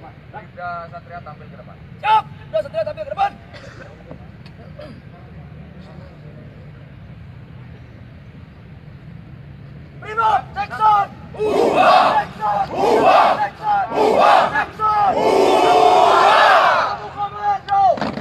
Ibda Satria tampil ke depan. Siap, Ibda Satria tampil ke depan. Primo, Jackson. Jackson. Jackson. Jackson. Satu komando.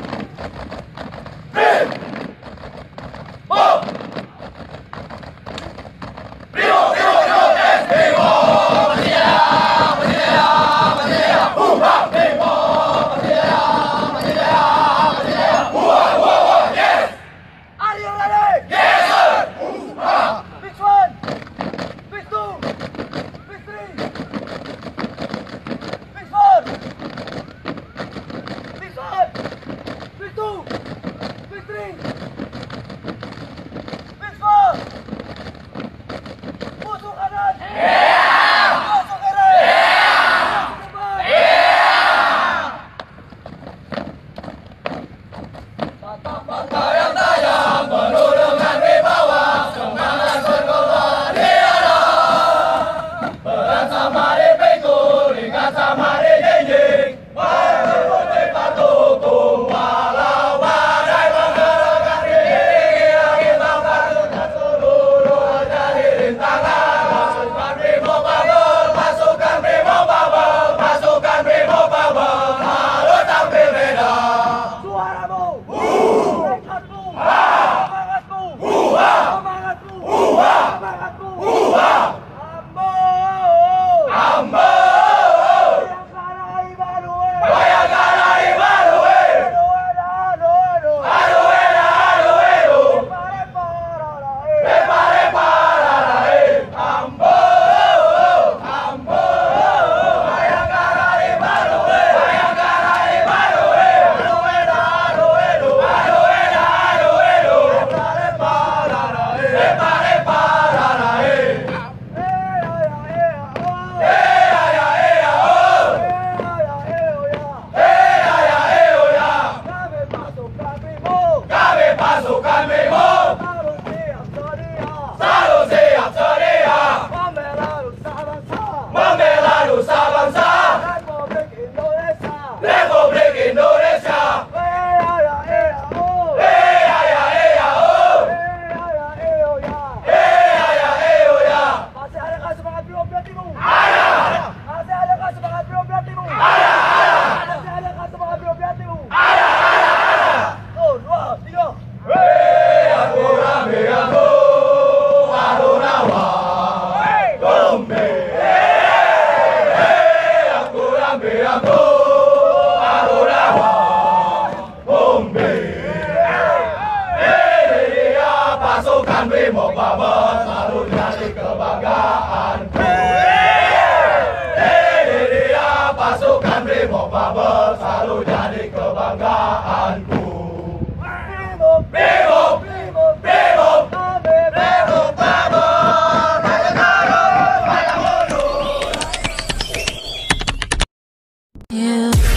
Pasukan Brimob Babel selalu jadi kebanggaanku. Dia pasukan Brimob Babel selalu jadi kebanggaanku. Brimob, Brimob, Brimob, Brimob, Brimob Babel, raja Garut, raja mundur.